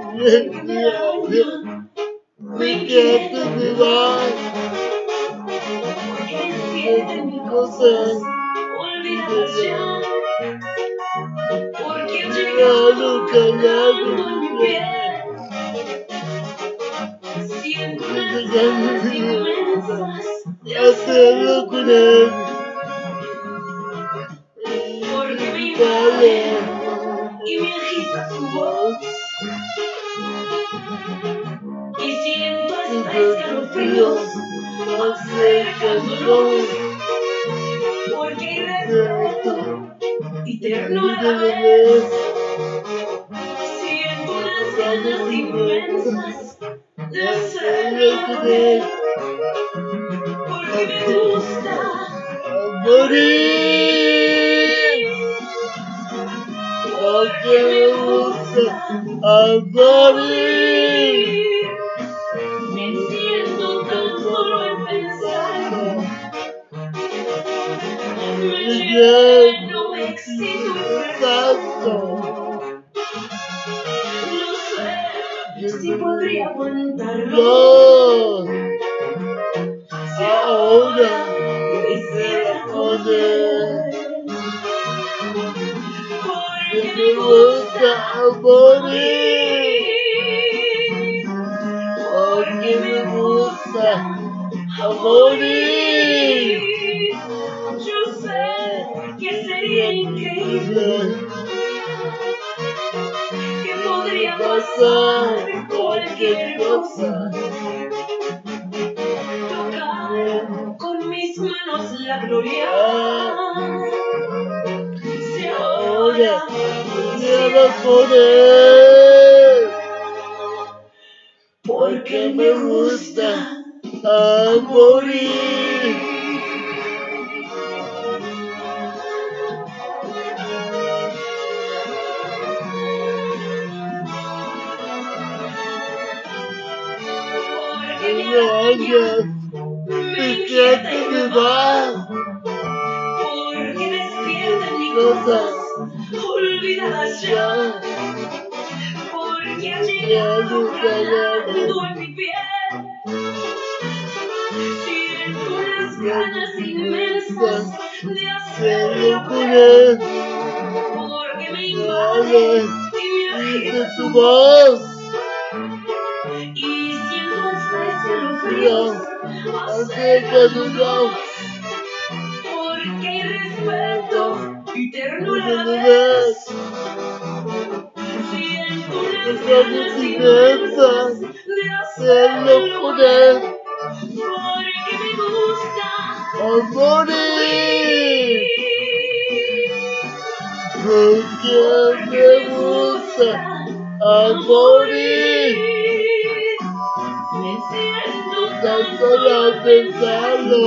Me quedaste de más. Porque despierten mis cosas olvidadas ya. Porque he llegado calando en mi piel. Siento unas ganas inmensas de hacerlo con él. Porque me invade y me agita su voz. Y siento hasta escalofríos acercándonos. Porque hay respeto y ternura a la vez. Siento unas ganas inmensas de hacerlo con él. Porque me gusta morir. Porque me gusta morir. Me enciendo tan solo en pensarlo. Me lleno, me excito y perfecto. No sé si podría aguantarlo. Si ahora lo hiciera con él. Porque me gusta morir. Porque me gusta morir. Yo sé que sería increíble, que podría pasar cualquier cosa. Tocar con mis manos la gloria. Si ahora pudiera poder. Porque me gusta morir. Porque me arañas, me inquieta y me va. Porque despiertan mis cosas olvidadas ya. Porque ha llegado calando en mi piel. Siento unas ganas inmensas de hacerlo con él. Porque me invade y me agita su voz. Y siento hasta escalofríos acercándonos. Porque hay respeto y ternura a la vez. Siento unas ganas inmensas de hacerlo con él. Porque me gusta morir. Porque me gusta morir. Me siento tan solo al pensarlo.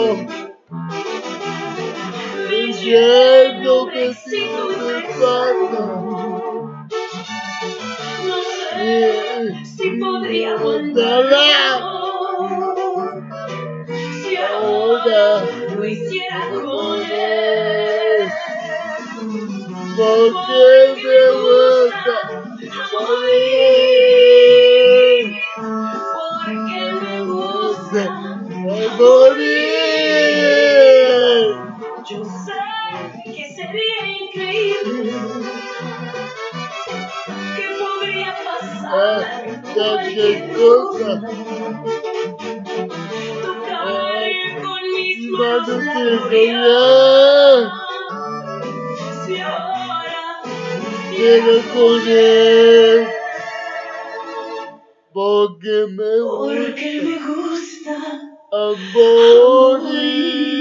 Me lleno, me excito y perfecto. No sé si podría aguantarla. Si ahora lo hiciera con él. Porque me gusta morir. Porque me gusta morir. Yo sé que sería increíble, que podría pasar cualquier cosa. Tocar con mis manos la gloria. Si ahora quiero con él. Porque me gusta morir.